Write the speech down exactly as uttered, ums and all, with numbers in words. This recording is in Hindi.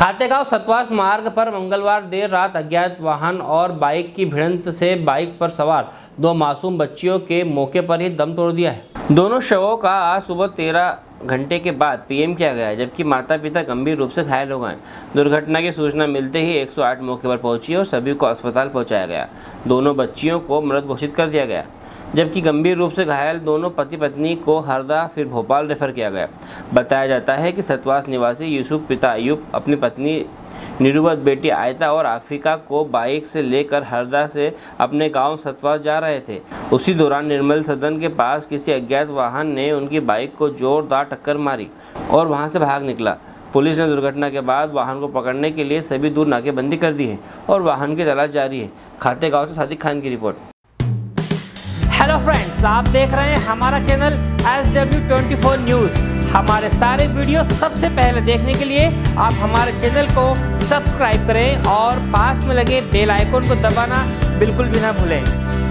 खातेगांव सतवास मार्ग पर मंगलवार देर रात अज्ञात वाहन और बाइक की भिड़ंत से बाइक पर सवार दो मासूम बच्चियों के मौके पर ही दम तोड़ दिया है। दोनों शवों का आज सुबह तेरह घंटे के बाद पीएम किया गया है, जबकि माता पिता गंभीर रूप से घायल हो गए। दुर्घटना की सूचना मिलते ही एक सौ आठ मौके पर पहुंची और सभी को अस्पताल पहुंचाया गया। दोनों बच्चियों को मृत घोषित कर दिया गया, जबकि गंभीर रूप से घायल दोनों पति पत्नी को हरदा फिर भोपाल रेफर किया गया। बताया जाता है कि सतवास निवासी यूसुफ पिता अयूब अपनी पत्नी निरुवत बेटी आयता और आफिका को बाइक से लेकर हरदा से अपने गांव सतवास जा रहे थे। उसी दौरान निर्मल सदन के पास किसी अज्ञात वाहन ने उनकी बाइक को जोरदार टक्कर मारी और वहां से भाग निकला। पुलिस ने दुर्घटना के बाद वाहन को पकड़ने के लिए सभी दूर नाकेबंदी कर दी है और वाहन की तलाश जारी है। खातेगांव से सादिक खान की रिपोर्ट। हेलो फ्रेंड्स, आप देख रहे हैं हमारा channel S W twenty four news. हमारे सारे वीडियो सबसे पहले देखने के लिए आप हमारे चैनल को सब्सक्राइब करें और पास में लगे बेल आइकन को दबाना बिल्कुल भी ना भूलें।